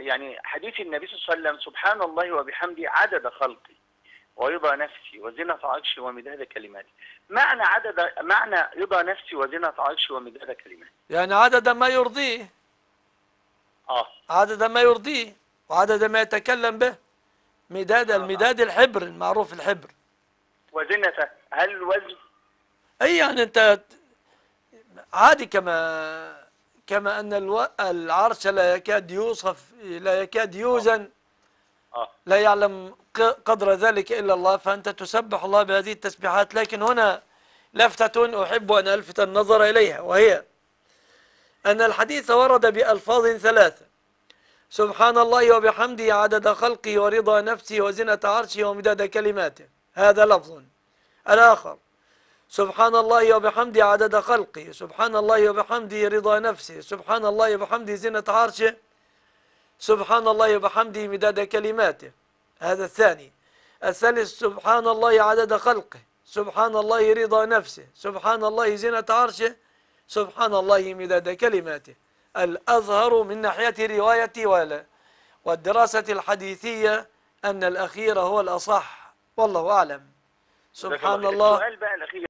يعني حديث النبي صلى الله عليه وسلم: سبحان الله وبحمده عدد خلقي ورضا نفسي وزنة عرشي ومداد كلماتي. معنى رضا نفسي وزنة عرشي ومداد كلماتي، يعني عدد ما يرضيه، عدد ما يرضيه وعدد ما يتكلم به. المداد الحبر المعروف، الحبر. وزنته، هل الوزن؟ اي يعني انت عادي، كما ان العرش لا يكاد يوصف، لا يكاد يوزن، لا يعلم قدر ذلك إلا الله، فأنت تسبح الله بهذه التسبيحات. لكن هنا لفتة أحب أن ألفت النظر إليها، وهي أن الحديث ورد بألفاظ ثلاثة: سبحان الله وبحمده عدد خلقه ورضا نفسه وزنة عرشه ومداد كلماته، هذا لفظ. الآخر: سبحان الله وبحمده عدد خلقه، سبحان الله وبحمده رضا نفسه، سبحان الله وبحمده زنة عرشه، سبحان الله وبحمده مداد كلماته، هذا الثاني. الثالث: سبحان الله عدد خلقه، سبحان الله رضا نفسه، سبحان الله زنة عرشه، سبحان الله مداد كلماته. الأظهر من ناحية الرواية والدراسة الحديثية أن الأخير هو الأصح، والله أعلم. سبحان الله. السؤال بقى الأخير